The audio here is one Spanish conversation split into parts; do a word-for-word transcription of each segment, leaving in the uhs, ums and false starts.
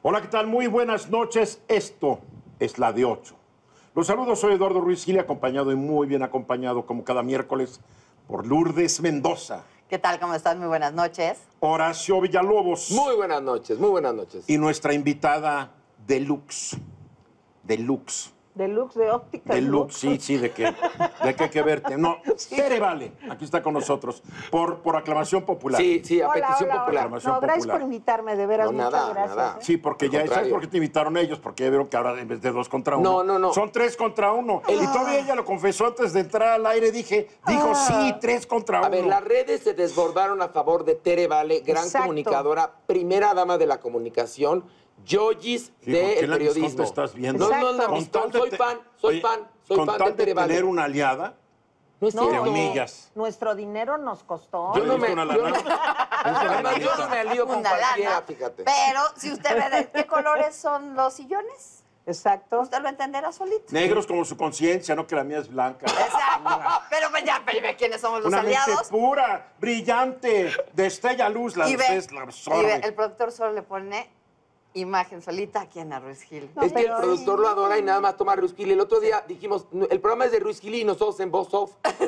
Hola, ¿qué tal? Muy buenas noches. Esto es La de Ocho. Los saludos, soy Eduardo Ruiz Gil, acompañado y muy bien acompañado, como cada miércoles, por Lourdes Mendoza. ¿Qué tal? ¿Cómo estás? Muy buenas noches. Horacio Villalobos. Muy buenas noches, muy buenas noches. Y nuestra invitada deluxe. Deluxe. Deluxe de óptica. Deluxe, sí, sí, de que, de que hay que verte. No, sí. Tere Vale, aquí está con nosotros, por, por aclamación popular. Sí, sí, a Hola, petición hola, popular. hola. No, gracias popular. por invitarme, de veras, No, muchas nada, gracias. nada. ¿eh? Sí, porque Al ya, contrario. ¿sabes por qué te invitaron ellos? Porque ya vieron que ahora en vez de dos contra uno. No, no, no. Son tres contra uno. Y todavía ella lo confesó antes de entrar al aire. Dije, dijo, sí, tres contra uno. A ver, las redes se desbordaron a favor de Tere Vale, gran Exacto. comunicadora, primera dama de la comunicación, yoyis Sí, ¿con del qué la periodismo. te estás viendo? No, no, Exacto. no, Con amistad, tal de soy te- fan, soy Oye, fan, soy con fan tal de Tere Vale. tener una aliada, No es No, cierto. te humillas. Nuestro dinero nos costó. Yo no ¿Te me... diste una yo lana? no- ¿Te diste una Además, yo no lanita? me alío con Una cualquiera, lana. fíjate. Pero si usted ve de qué colores son los sillones, Exacto. usted lo entenderá solito. Negros como su conciencia, no que la mía es blanca. Exacto. Pero pues ya ve quiénes somos los Una mente aliados. pura, brillante, destella luz, la Y de ve, ustedes la y absorbe. ve, el productor solo le pone imagen solita aquí en Ruiz Gil. No, Es que el pero- productor lo adora y nada más toma Ruiz Gil. El otro día dijimos, el programa es de Ruiz Gil y nosotros en voz off. Yo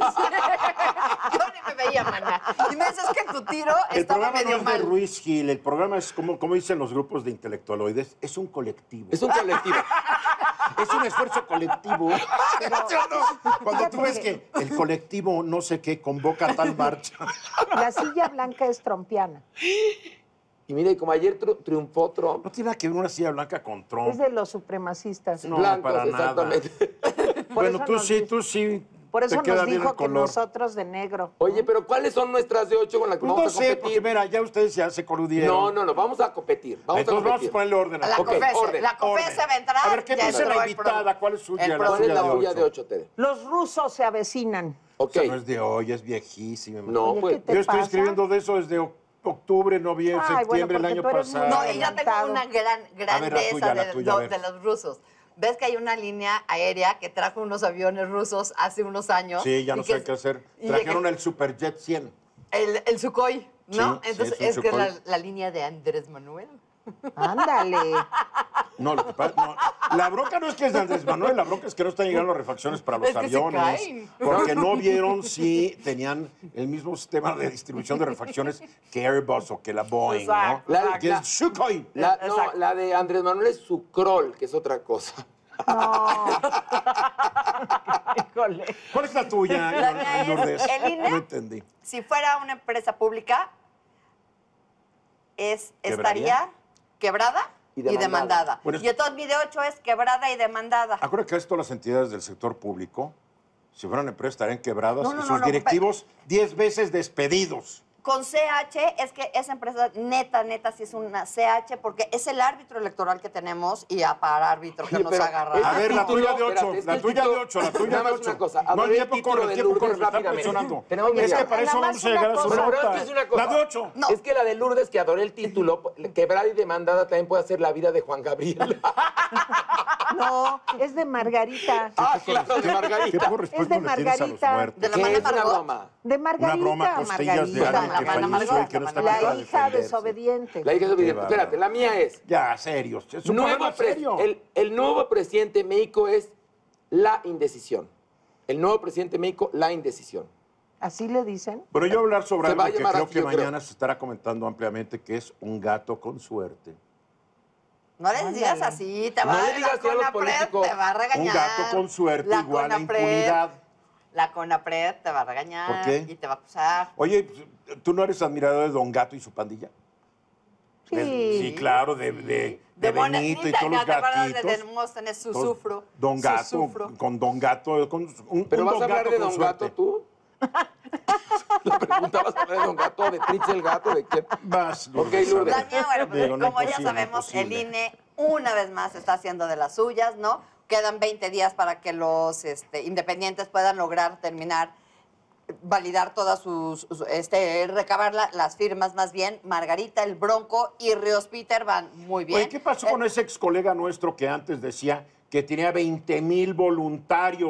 ni me veía, mana. Y me dices que tu tiro El estaba programa no medio es de mal. Ruiz Gil, el programa es, como, como dicen los grupos de intelectualoides, es un colectivo. Es un colectivo. Es un esfuerzo colectivo. Cuando tú ves que el colectivo no sé qué convoca tal marcha. La silla blanca es trompiana. Y mire, como ayer tru- triunfó Trump, No tiene nada que ver una silla blanca con Trump. Es de los supremacistas. No, blancos, para nada. exactamente. Bueno, eso tú nos sí, dice- tú sí. Por eso te queda nos bien dijo el que color. nosotros de negro. Oye, pero ¿cuáles son nuestras de ocho con las que Pues no vamos a sé, porque competir? mira, ya ustedes ya se coludieron. No, no, no, vamos a competir. Vamos Entonces a vamos a competir. ponerle orden. La a Ok, confese, orden, la confese orden. va a entrar. A ver, ¿qué ya dice entró la el invitada? pro- ¿Cuál es suya? el La ¿Cuál es suya la de tuya ocho. de ocho, Tere? Los rusos se avecinan. Ok. Esa no es de hoy, es viejísima. No, Oye, pues. ¿qué te Yo estoy pasa? escribiendo de eso desde o- octubre, noviembre, Ay, bueno, septiembre del porque año tú eres muy pasado. No, y ya tengo adelantado. una gran A ver, la grandeza tuya, la de, tuya, a lo- ver. de los rusos. ¿Ves que hay una línea aérea que trajo unos aviones rusos hace unos años? Sí, ya no Y sé que- qué hacer. y Trajeron que- el Superjet cien. el, el Sukhoi, ¿no? Sí, Entonces sí, es es, un que es la, Sukhoi. la línea de Andrés Manuel. Ándale. No, lo que pasa, no, la bronca no es que es de Andrés Manuel, la bronca es que no están llegando las refacciones para los Es que se aviones. caen. Porque no vieron si tenían el mismo sistema de distribución de refacciones que Airbus o que la Boeing, Exacto, ¿no? exacto. Que es Sukhoi. La, no, Exacto. la de Andrés Manuel es su crawl, que es otra cosa. No. Híjole. ¿Cuál es la tuya, La mía es Lourdes? el I N E. No entendí. Si fuera una empresa pública, es, ¿Quebraría? estaría quebrada Y y demandada. demandada. Bueno, es- Y entonces mi de ocho es quebrada y demandada. Acuérdate que esto las entidades del sector público, si fueran empresas, estarían quebradas No, no, y no, sus no, directivos diez veces despedidos. Con C H es que esa empresa neta, neta, sí es una C H porque es el árbitro electoral que tenemos y a para árbitro que Oye, nos pero agarra. A ver, la título, tuya de ocho, espérate, es que la el tuya de título- ocho, la tuya Nada de más ocho. una cosa, No, a el ver el tiempo título corre, el de tiempo corre, Lourdes me está rápidamente. presionando. Tenemos Es que media para hora. eso Nada vamos a más llegar a una su cosa. Bueno, pero nota. es que es una cosa. La de ocho. No. Es que la de Lourdes, que adoré el título, quebrada y demandada, también puede ser la vida de Juan Gabriel. No, es de Margarita. Ah, claro, de ¿Qué Margarita. poco respeto de le tienes a los Margarita. muertos? De la ¿Qué mano es una Margot. broma? De Una Margarita. broma a costillas de alguien Margarita. que La mano falleció y Margot, que no está la para La hija defenderse. desobediente. La hija de Qué Espérate, bárbaro. la mía es... Ya, serios. Es un Nuevo programa pres- serio. el, el nuevo presidente de México es la indecisión. El nuevo presidente de México, la indecisión. ¿Así le dicen? Pero yo voy a hablar sobre Se algo va a que llamar creo así, que yo creo. mañana se estará comentando ampliamente, que es un gato con suerte. No les Ándale. digas así, te No va le a digas así a los Conapred políticos. te va a regañar. Un gato con suerte La igual a Conapred- impunidad. La Conapred te va a regañar. ¿Por qué? Y te va a acusar. Oye, pues, ¿tú no eres admirador de Don Gato y su pandilla? Sí. De- sí, claro, de, de, de Mona- Benito y Nita, todos los ¿no te acuerdas de gatitos. Demóstenes, su Todos- sufro? Don su Gato, sufro. con Don Gato. Con un, ¿Pero un vas Don a hablar Gato de con Don suerte. Gato tú? La pregunta, ¿vas a hablar de Don Gato, de Fritz el Gato, de quién? Vas, Ok, Lourdes, Lourdes. a ver. La mía, bueno, pues, Digo, no, como ya imposible, sabemos, el imposible. I N E una vez más está haciendo de las suyas, ¿no? Quedan veinte días para que los este, independientes puedan lograr terminar, validar todas sus, sus- este, recabar la- las firmas más bien. Margarita, el Bronco y Ríos Peter van muy bien. Oye, ¿qué pasó Eh, con ese ex colega nuestro que antes decía que tenía veinte mil voluntarios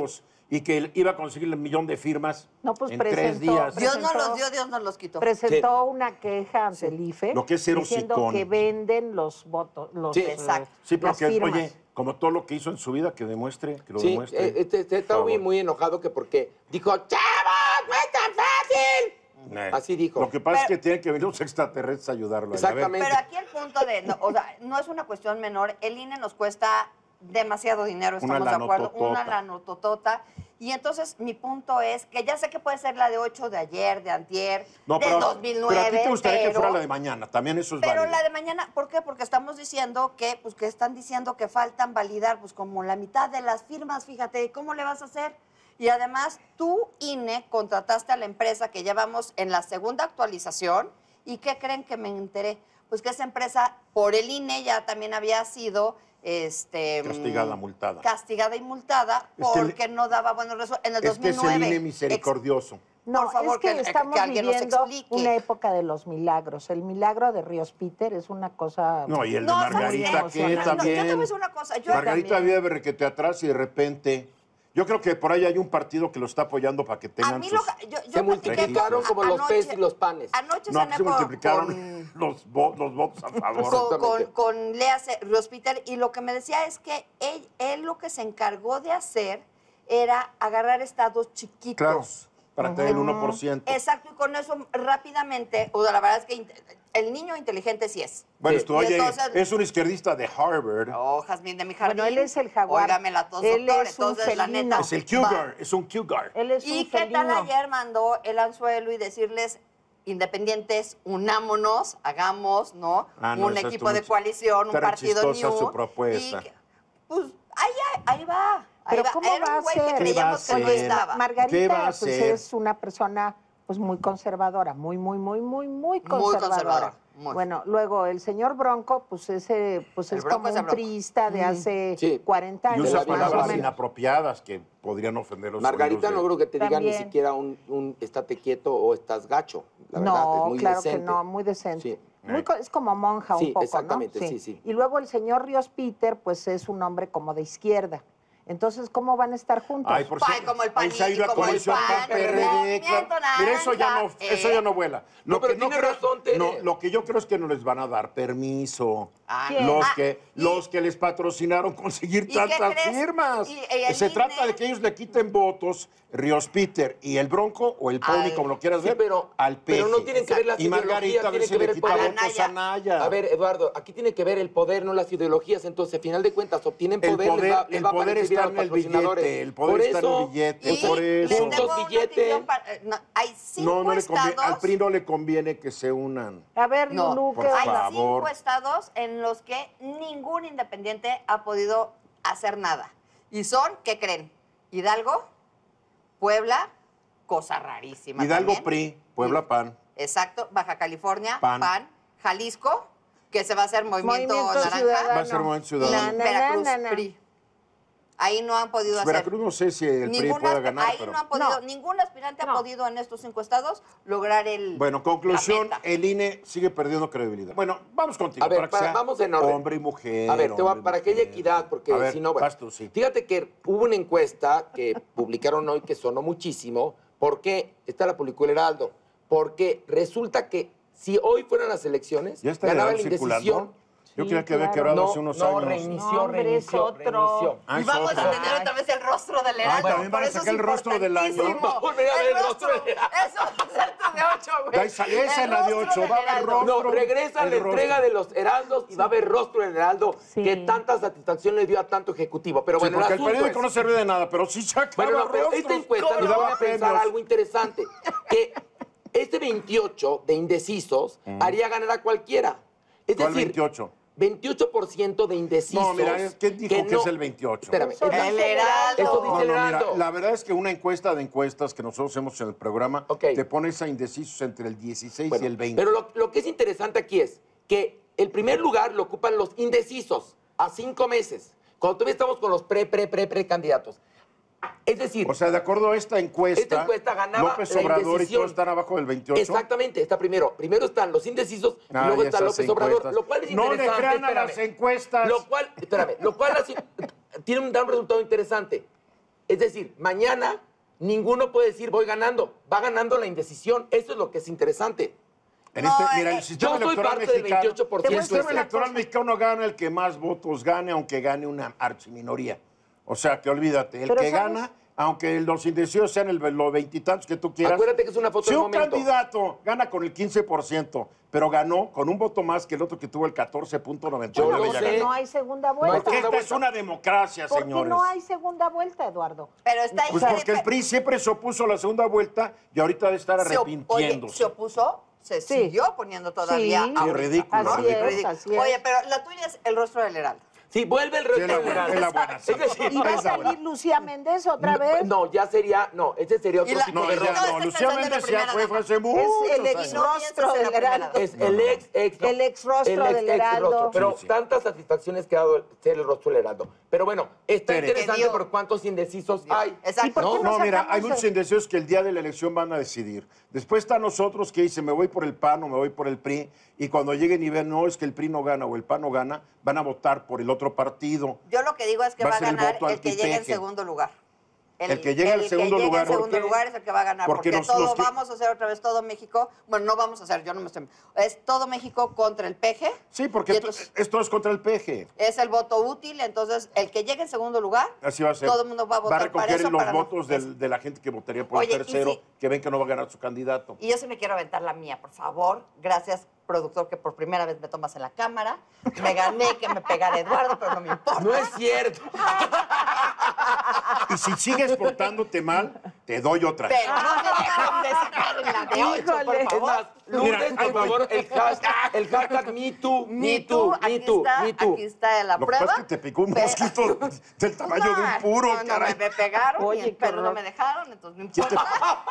y que iba a conseguir el millón de firmas No, pues en presentó- tres días. Dios nos presentó- los dio, Dios nos los quitó. Presentó una queja ante el I F E Lo que es ser diciendo hocicón. que venden los votos, los, Sí, eh, exacto. Sí, las porque, firmas. oye, como todo lo que hizo en su vida, que demuestre, que lo Sí, demuestre. eh, este, este está Por muy, favor. muy enojado que porque dijo, ¡chavos, no es tan fácil! Eh, Así dijo. Lo que pasa es Pero- que tienen que venir los extraterrestres a ayudarlo. A ver, Exactamente. Pero aquí el punto de, no, o sea, no es una cuestión menor, el I N E nos cuesta demasiado dinero, Una estamos de acuerdo, lanototota. una lanototota. Y entonces mi punto es que ya sé que puede ser la de ocho de ayer, de antier, No, del pero, dos mil nueve, pero a ti te gustaría que pero- fuera la de mañana. También eso es Pero válido. la de mañana, ¿por qué? Porque estamos diciendo que, pues que están diciendo que faltan validar, pues como la mitad de las firmas, fíjate, ¿cómo le vas a hacer? Y además, tú, I N E, contrataste a la empresa que ya vamos en la segunda actualización, ¿y qué creen que me enteré? Pues que esa empresa, por el I N E, ya también había sido... Este, Castigada, mm, multada. Castigada y multada Es que el- porque no daba buenos resultados. En el Es que es dos mil nueve. el I N E misericordioso. No, Por favor, es que, que- que estamos alguien nos viviendo explique. una época de los milagros. El milagro de Ríos Peter es una cosa... No, y el de No, ¿sabes Margarita, qué? que No, no, yo también. te voy a decir una cosa. Yo Margarita también- había de requete atrás y de repente. Yo creo que por ahí hay un partido que lo está apoyando para que A tengan mí sus. lo que- yo, yo Se platiqué multiplicaron con- como los anoche- peces y los panes. Anoche No, aquí cené se con- multiplicaron con- los, vo- los votos a favor. con, con, Exactamente. con Lea Ce- Rospiter, y lo que me decía es que él, él lo que se encargó de hacer era agarrar estados chiquitos. Claro, para tener el uno por ciento. Exacto, y con eso rápidamente, o sea, la verdad es que inte- el niño inteligente sí es. Bueno, Sí. esto, Y oye, entonces- es un izquierdista de Harvard. Oh, Jazmín de mi jardín. Bueno, él es el jaguar. Óigame la tos, Él doctor. es un Entonces, la felino. neta. Es el va. cougar, es un cougar. Él es ¿Y un qué tal felino. ayer mandó el anzuelo y decirles, independientes, unámonos, hagamos, ¿no? Ah, no, un esa equipo de estuvo- coalición, un está re partido chistosa new. su propuesta. Y que- pues ahí, ahí, ahí va. Ahí Pero va. ¿cómo Era va a un güey ser? que ¿Qué va a creíamos que no ser? estaba. ¿Qué va Margarita a pues, ser? es una persona pues muy conservadora, muy, muy, muy, muy, muy conservadora. conservadora, muy. Bueno, luego el señor Bronco, pues ese, pues El es Bronco como es el un Bronco. priista de hace Sí. cuarenta Y años. usa la vida más o palabras vale. menos. inapropiadas que podrían ofender los Margarita oídos no de- creo que te diga ni También. siquiera un, un estate quieto o estás gacho. La verdad, No, es muy claro decente. que no, muy decente. Sí. Muy co- es como monja Sí, un poco, exactamente, ¿no? sí, sí. Y luego el señor Ríos Peter, pues es un hombre como de izquierda. Entonces, ¿cómo van a estar juntos? Ay, por Ay, cierto, como el ahí se ha ido PAN y a como el coalición PAN, P R D, Movimiento claro. Mira, eso ya no, Naranja, eso ¿eh? ya no vuela. Lo No, pero que no tiene creo, razón, Tere. no, lo que yo creo es que no les van a dar permiso. Ah, ¿Quién? Los ah, que, y- los que les patrocinaron conseguir ¿Y qué tantas crees? firmas. Y- y el Se I N E trata de que ellos le quiten votos, Ríos Peter y el Bronco, o el Pony, Al- como lo quieras Sí, ver, pero, al peje. pero no tienen que ver las Y Margarita a ideologías, ver tiene si que ver le el quita poder. votos a Naya. A ver, Eduardo, aquí tiene que ver el poder, no las ideologías. Entonces, al final de cuentas, obtienen el poder, poder, les va, les el va a poder percibir a está los en el patrocinadores. billete, el poder Por está en eso, el billete, Y por les eso. tengo Puntos, una billete. notición para- eh, no, hay cinco No, no le conviene, estados. al P R I no le conviene que se unan. A ver, No, Lulú, por ¿qué favor. onda? Hay cinco estados en los que ningún independiente ha podido hacer nada. Y son, ¿qué creen? Hidalgo, Puebla, cosa rarísima Hidalgo también. P R I, Puebla P A N. Exacto, Baja California, P A N. P A N, Jalisco, que se va a hacer Movimiento, Movimiento Naranja, Ciudadano. Va a ser Movimiento y Ciudadano. Na, na, Veracruz, na, na. P R I. Ahí no han podido hacer. Veracruz no sé si el P R I Ninguna- pueda ganar, ahí pero... no han podido, No. ningún aspirante No. ha podido en estos cinco estados lograr el. Bueno, conclusión, la meta. el I N E sigue perdiendo credibilidad. Bueno, vamos contigo. A ver, para que para- sea vamos en orden. Hombre y mujer. A ver, te voy a- hombre y para que haya mujer. equidad, porque A ver, si no, bueno. vas tú, sí. Fíjate que hubo una encuesta que publicaron hoy que sonó muchísimo. ¿Por qué? Esta la publicó el Heraldo. Porque resulta que si hoy fueran las elecciones, ¿Ya está ganaba el la circulando? indecisión. Yo Sí, creía que había claro. quebrado No, hace unos no, años. reinició, No, hombre, es reinició, otro. reinició. Ah, es Vamos otro. a tener otra vez el rostro del Heraldo. también van a por eso sacar es el rostro del año. importantísimo. Va a volver a ver el rostro del Heraldo. Eso va a ser tu de ocho, güey. Da esa- esa es la de El ocho, del va a haber Heraldo. rostro. No, regresa El la entrega rostro. de los heraldos y va a haber rostro en el heraldo Sí. que tanta satisfacción le dio a tanto ejecutivo. Pero Sí, bueno, porque el asunto periódico es- no sirve de nada, pero sí sacaba Bueno, no, pero rostros. esta encuesta Y nos daba pone a pensar premios. algo interesante. Que este veintiocho de indecisos haría ganar a cualquiera. Es ¿Cuál decir, veintiocho? veintiocho por ciento de indecisos. No, mira, es- ¿quién dijo que no- es el veintiocho? Espérame. Eso es la- dice El Heraldo. Esto dice No, el no, mira, Heraldo. la verdad es que una encuesta de encuestas que nosotros hacemos en el programa Ok. te pones a indecisos entre el dieciséis Bueno, y el veinte. Pero lo, lo que es interesante aquí es que el primer lugar lo ocupan los indecisos a cinco meses, cuando todavía estamos con los pre, pre, pre, pre candidatos. Es decir, O sea, de acuerdo a esta encuesta, Esta encuesta ganaba López la Obrador y indecisión. todos están abajo del veintiocho. exactamente, está primero. Primero están los indecisos Ah, y luego y está esas López Obrador, encuestas. lo cual es No le interesante. crean a las espérame. encuestas. Lo cual, espérame, lo cual hace- tiene un, da un resultado interesante. Es decir, mañana ninguno puede decir voy ganando. Va ganando la indecisión. Eso es lo que es interesante. En No, este, eh, mira, el eh, sistema yo soy electoral parte del mexicano, veintiocho por ciento. el sistema Te voy a decir electoral mexicano gana el que más votos gane, aunque gane una archiminoría. O sea, que olvídate, el Pero que ¿sabes? gana, aunque los indecisos sean el, los veintitantos que tú quieras. Acuérdate que es una foto Si del un momento. candidato gana con el quince por ciento, pero ganó con un voto más que el otro que tuvo el catorce punto noventa y Yo nueve, lo ya sé. ganó. No hay segunda hay vuelta. Porque segunda esta es vuelta. una democracia, ¿Por qué señores. no hay segunda vuelta, Eduardo? Pero está ahí. Pues porque el P R I siempre se opuso a la segunda vuelta y ahorita debe estar se op- Oye, arrepintiéndose. se opuso, se Sí. siguió poniendo todavía. Sí. ahorita, Sí, ridículo, ¿no? Así ridículo. es, así es. Oye, pero la tuya es el rostro del Heraldo. Sí, vuelve el Sí, es la resto buena, es la buena, sí. Es decir, ¿Y va a Esa buena. salir Lucía Méndez otra no, vez? no, ya sería, no, ese sería otro Y la- tipo No, de ya No, rostro. no, estás Lucía pensando en la Méndez ya primera fue, dama. fue hace muchos Es el años. ex No rostro pienses en del la primera Heraldo. dama. Es el ex, ex, no. El ex rostro El ex- del ex Heraldo. rostro. Pero Sí, sí. tantas satisfacciones que ha dado ser el rostro del Heraldo. Pero bueno, está Tere. interesante Que dio. por cuántos indecisos hay. Exacto. ¿Y por qué ¿no? No, no mira, sacamos hay muchos el- indecisos que el día de la elección van a decidir. Después están nosotros que dicen, me voy por el P A N o me voy por el P R I, y cuando lleguen y ven, no, es que el P R I no gana o el P A N no gana, van a votar por el otro partido. Yo lo que digo es que Va va, a a ser el ganar voto el que llegue en antipeje. segundo lugar. El que llegue en el segundo que llegue lugar. en segundo ¿Por qué? lugar es el que va a ganar. Porque Porque, los- todo los que- vamos a hacer otra vez todo México. Bueno, no vamos a hacer, yo no me estoy. Es todo México contra el P G. Sí, Y porque esto, entonces esto es contra el P G. es el voto útil. Entonces, el que llegue en segundo lugar, Así va a ser. todo el mundo va a votar para recoger eso. los para no- votos del- de la gente que votaría por Oye, el y tercero, si- que ven que no va a ganar su candidato. Y yo sí me quiero aventar la mía, por favor. Gracias, productor, que por primera vez me tomas en la cámara. Me gané que me pegara Eduardo, pero no me importa. No es cierto. Y si sigues portándote mal, te doy otra. Pero no me dejan de sacar en la de ocho, Híjole. por Es favor. más, Lourdes, Mira, ay, por favor, el hashtag, el hashtag MeToo, Me too, MeToo, aquí MeToo, está, MeToo. aquí está la Lo que prueba. pasa es que te picó un Pero- mosquito del tamaño de un puro, no, no, caray. me, me pegaron, Oye, y- qué pero no horror. me dejaron, entonces no importa.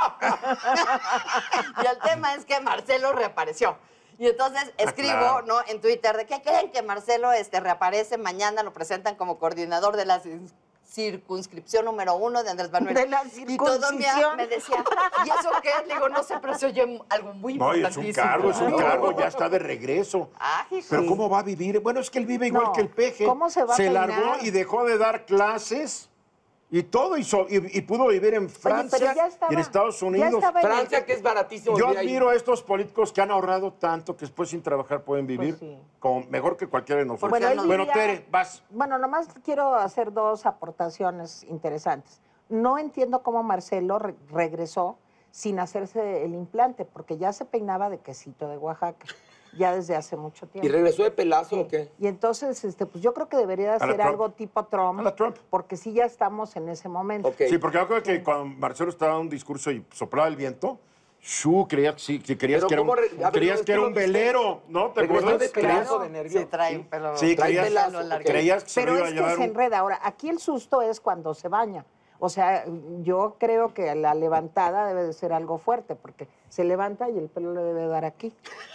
Y el tema es que Marcelo reapareció. Y entonces escribo, claro. ¿no? En Twitter, ¿de qué creen que Marcelo este, reaparece? Mañana lo presentan como coordinador de la cir- circunscripción número uno de Andrés Manuel. De la Y todo me, circuncisión. me decía, ¿y eso qué es? Le digo, no sé, pero se oye algo muy No, y importantísimo. es un cargo, es un ¿no? cargo, ya está de regreso. Ah, hijo. Pero Sí. ¿cómo va a vivir? Bueno, es que él vive igual No, que el peje. ¿cómo se va a peinar? largó y dejó de dar clases y todo, y, so- y- y pudo vivir en Francia pero ya estaba- y en Estados ya Unidos. estaba en el- Francia, que es baratísimo. Yo vivir ahí. admiro a estos políticos que han ahorrado tanto que después sin trabajar pueden vivir Pues sí. como mejor que cualquiera de nosotros. Bueno, él Bueno, diría- Tere, vas. Bueno, nomás quiero hacer dos aportaciones interesantes. No entiendo cómo Marcelo re- regresó sin hacerse el implante, porque ya se peinaba de quesito de Oaxaca, ya desde hace mucho ¿Y tiempo. regresó de pelazo Sí. o qué? Y entonces, este, pues yo creo que debería la hacer Trump. algo tipo Trump, A la Trump. porque sí ya estamos en ese momento. Ok. Sí, porque yo creo que cuando Marcelo estaba dando un discurso y soplaba el viento, Shu, creías, sí, que querías Pero que era un, ¿cómo re- a ver, creías ¿es que que era lo un viste? velero, ¿no? ¿Te Regresó acuerdas? de Creías- pelazo de nervio. Sí, trae un pelo. Sí, Trae creías, pelazo, largo. creías que se Pero lo iba es a que llevar se un- enreda. Ahora, aquí el susto es cuando se baña. O sea, yo creo que la levantada debe de ser algo fuerte, porque se levanta y el pelo le debe dar aquí.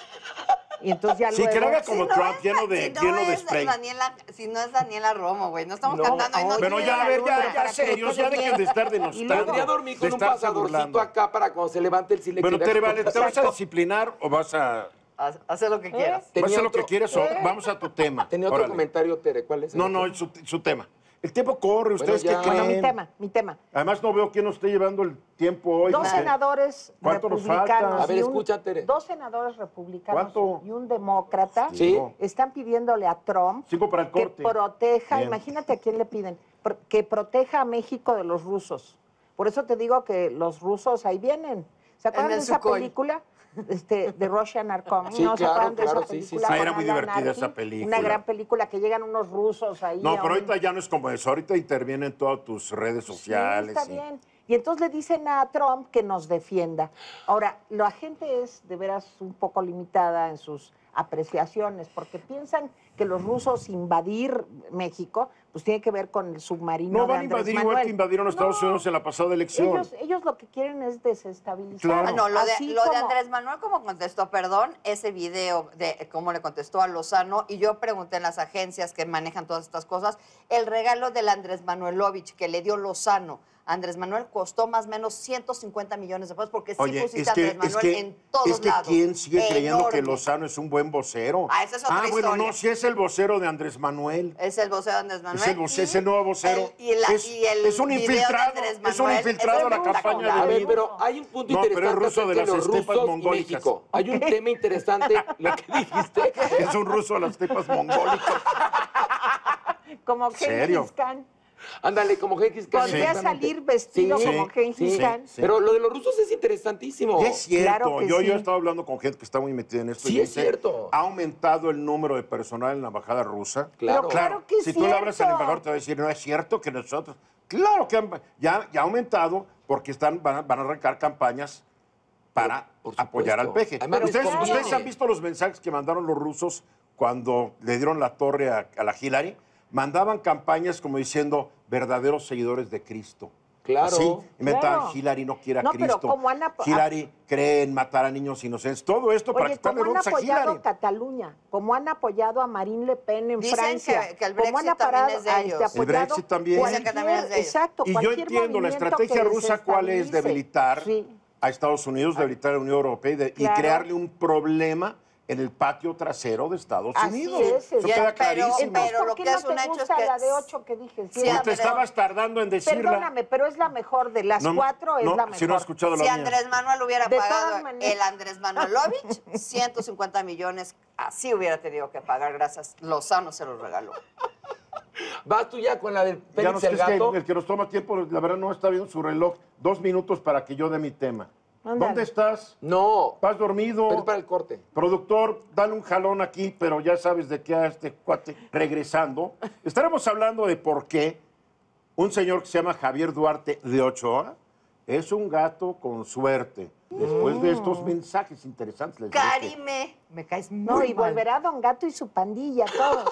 Y entonces ya Sí, luego... que lo haga como Si no Trump, es- lleno de, si no lleno de es spray. Daniela, si no es Daniela Romo, güey. No estamos No, cantando. y no Bueno, tiene ya, a la ver, luna ya, para ya, que serios, te ya quede dejen de bien. estar Y luego- denostando. Podría dormir de con un estarse pasadorcito burlando. acá para cuando se levante el sí le Bueno, quede Tere, como- vale, ¿te vas a disciplinar o vas a, Haz, haz lo que ¿Eh? quieras. vas a Tenía hacer lo otro- que quieres o vamos a tu tema? Tenía otro Órale. comentario, Tere. ¿Cuál es? No, no, su, su tema. El tiempo corre, ¿ustedes ya. qué Bueno, creen? mi tema, mi tema. Además, no veo quién nos esté llevando el tiempo hoy. Dos porque- senadores ¿Cuánto nos republicanos. falta? A ver, y un- escucha, Tere. Dos senadores republicanos ¿Cuánto? y un demócrata Sí. están pidiéndole a Trump Cinco para el que corte. proteja, Bien. imagínate a quién le piden, pro- que proteja a México de los rusos. Por eso te digo que los rusos ahí vienen. ¿Se acuerdan el de esa Sukhoi. película? Este, de Russian Are Coming. Sí, ¿No se claro, acuerdan de claro, esa sí, sí, película? sí. Ah, con era muy Alan divertida Arkin? esa película. Una gran película que llegan unos rusos ahí. No, a pero un- ahorita ya no es como eso. Ahorita intervienen todas tus redes sociales. Sí, está y- bien. Y entonces le dicen a Trump que nos defienda. Ahora, la gente es de veras un poco limitada en sus apreciaciones, porque piensan que los rusos invadir México, pues tiene que ver con el submarino No de van a Andrés invadir igual Manuel. que invadieron los Estados No, Unidos en la pasada elección. Ellos, ellos lo que quieren es desestabilizar. Claro. Ah, no, lo de, Así lo de como- Andrés Manuel, como contestó, perdón, ese video de cómo le contestó a Lozano, y yo pregunté en las agencias que manejan todas estas cosas, el regalo del Andrés Manuelovich que le dio Lozano Andrés Manuel costó más o menos ciento cincuenta millones de pesos porque sí Oye, pusiste es a que, Andrés es Manuel que, en todos es que lados. ¿quién sigue creyendo que Enorme. Lozano es un buen vocero? Ah, esa es otra Ah, bueno, historia. no, si es el vocero de Andrés Manuel. Es el vocero de Andrés Manuel. Es el, voce- y es el nuevo vocero. el- y, la- es, y el es un video de infiltrado, Andrés es un Manuel infiltrado es de la espectacular. campaña A de ver, Biden. pero hay un punto No, pero es interesante ruso de acerca las los estepas rusos y mongólicas. México. Hay un tema interesante, lo que dijiste. Es un ruso de las estepas mongólicas. Como ¿Serio? Gengis Khan. Ándale, como Gengis Khan. Podría exactamente. salir vestido Sí, como Gengis sí, Khan. sí. Pero lo de los rusos es interesantísimo. Y es cierto, Claro que yo, sí. yo he estado hablando con gente que está muy metida en esto. Sí, y es dice, cierto. Ha aumentado el número de personal en la embajada rusa. Claro. Claro que es si tú le hablas al cierto. embajador te va a decir, no es cierto que nosotros... Claro que han- ya, ya ha aumentado porque están, van, a, van a arrancar campañas para Por- por apoyar al supuesto. peje. Además, les ¿Ustedes, conviene. ustedes han visto los mensajes que mandaron los rusos cuando le dieron la torre a, a la Hillary? Mandaban campañas como diciendo verdaderos seguidores de Cristo. Claro. Así, inventaban Claro. Hillary no quiere a No, pero Cristo. como han apo- Hillary cree en matar a niños inocentes. Todo esto para Oye, quitarle como han votos a apoyado Hillary. a Cataluña, como han apoyado a Marine Le Pen en Dicen Francia, que- que el como han Brexit también aparado- es de a- ellos. este, El apoyado Brexit también. Dicen que también es de ellos. Exacto, Y yo cualquier entiendo, la movimiento estrategia que rusa cuál es desestabilice. debilitar Sí. a Estados Unidos, debilitar a la Unión Europea y, de- y Claro. crearle un problema en el patio trasero de Estados Así Unidos. es, Eso es- queda pero- clarísimo. Entonces, Pero ¿por lo qué que no es un te hecho es gusta que- la de ocho que dije? Sí, Sí, Porque la te de- estabas tardando en decirla. Perdóname, pero es la mejor de las No, cuatro, es no, la mejor. Si no has escuchado la Si mía. Andrés Manuel hubiera De todas pagado maneras. el Andrés Manuelovich, ciento cincuenta millones, así hubiera tenido que pagar, gracias. Lozano se los regaló. Vas tú ya con la del Ya Félix nos el es que gato. el que nos toma tiempo, la verdad no está viendo su reloj. Dos minutos para que yo dé mi tema. Ándale. ¿Dónde estás? No, ¿Vas dormido? pero es para el corte. Productor, dale un jalón aquí, pero ya sabes de qué a este cuate. Regresando, estaremos hablando de por qué un señor que se llama Javier Duarte de Ochoa es un gato con suerte. Después de estos mensajes interesantes. les diré que- Karime, me caes muy No, y mal. volverá Don Gato y su pandilla, todos.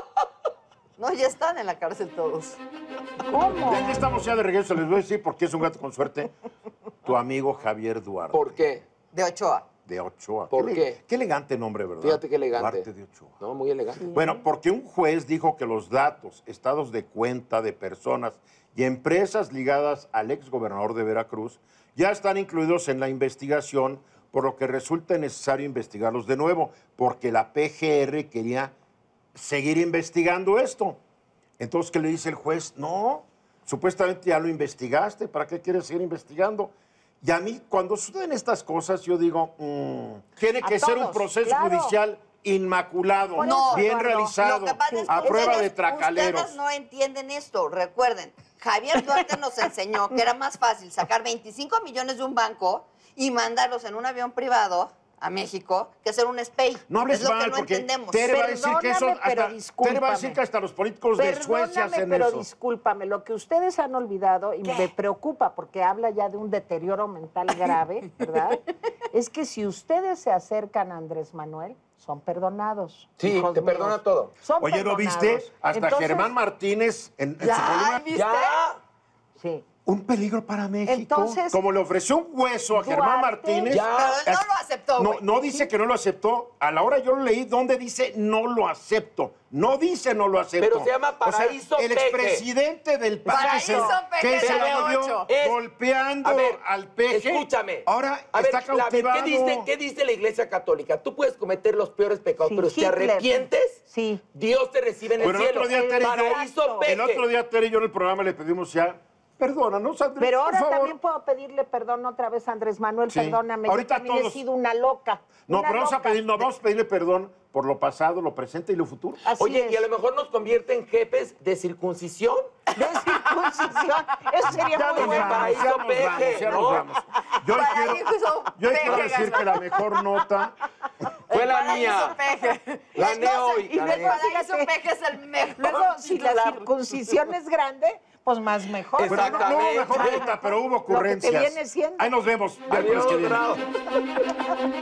No, ya están en la cárcel todos. ¿Cómo? Ya que estamos ya de regreso, les voy a decir por qué es un gato con suerte. Tu amigo Javier Duarte. ¿Por qué? De Ochoa. De Ochoa. ¿Por ele- qué? Qué elegante nombre, ¿verdad? Fíjate qué elegante. Duarte de Ochoa. No, muy elegante. Bueno, porque un juez dijo que los datos, estados de cuenta de personas y empresas ligadas al exgobernador de Veracruz ya están incluidos en la investigación, por lo que resulta necesario investigarlos de nuevo, porque la P G R quería seguir investigando esto. Entonces, ¿qué le dice el juez? No, supuestamente ya lo investigaste, ¿para qué quieres seguir investigando? Y a mí, cuando suceden estas cosas, yo digo, mm, tiene que A ser un todos, proceso claro. judicial inmaculado, No, bien no, no. realizado, Lo que pasa es que a prueba de ustedes- tracaleros. Ustedes no entienden esto. Recuerden, Javier Duarte nos enseñó que era más fácil sacar veinticinco millones de un banco y mandarlos en un avión privado a México que hacer un S P I. No hables es lo mal, que no porque entendemos. Tere va a decir que eso, Perdóname, pero hasta, Tere va a discúlpame. decir que hasta los políticos de Suecia Perdóname, hacen pero eso. discúlpame, lo que ustedes han olvidado, y me preocupa porque habla ya de un deterioro mental grave, ¿verdad? Es que si ustedes se acercan a Andrés Manuel, son perdonados. Sí, hijos te míos. perdona todo. Son Oye, ¿no perdonados. viste? Hasta Entonces, Germán Martínez en, en su Ya, columna, ¿viste? ¡Ya! Sí. un peligro para México. Entonces, como le ofreció un hueso a Germán Duarte- Martínez. Ya. Pero él no lo aceptó, No, güey. no dice que no lo aceptó. A la hora yo lo leí, donde dice no lo acepto. No dice no lo acepto. Pero se llama Paraíso O sea, el Peje. expresidente del P A N que se, Paraíso Peje que se de la ocho. volvió Es- golpeando A ver, al peje. escúchame. Ahora A ver, está Clavel, cautivado. ¿qué dice, ¿qué dice la Iglesia Católica? Tú puedes cometer los peores pecados, Sí, pero si te Hitler. arrepientes, Sí. Dios te recibe en el Bueno, el cielo. otro día Tere y yo- Paraíso Peje. El otro día Tere y yo en el programa le pedimos ya, perdónanos, Andrés, Pero por ahora favor. también puedo pedirle perdón otra vez a Andrés Manuel, Sí. perdóname. Ahorita yo también todos. he sido una loca. No, una pero vamos a loca. pedir, no, vamos a pedirle perdón por lo pasado, lo presente y lo futuro. Así Oye, es. y a lo mejor nos convierte en jefes de circuncisión. De circuncisión. Eso sería Ya muy nos bueno. vamos, Paraíso ya nos Peje, vamos, ya ¿no? nos vamos. Yo hoy quiero, Paraíso yo hoy quiero Peje, decir que la mejor nota, Fue la Paraíso mía. Peje. La Y neo entonces, hoy, Y caray. luego Paraíso Fíjate. Peje es el mejor. Luego, si la titular. circuncisión es grande, pues más mejor. bueno, no, no hubo Exactamente. mejor nota, pero hubo Lo que te ocurrencias. viene siendo. Ahí nos vemos. miércoles Adiós, que viene. bravo.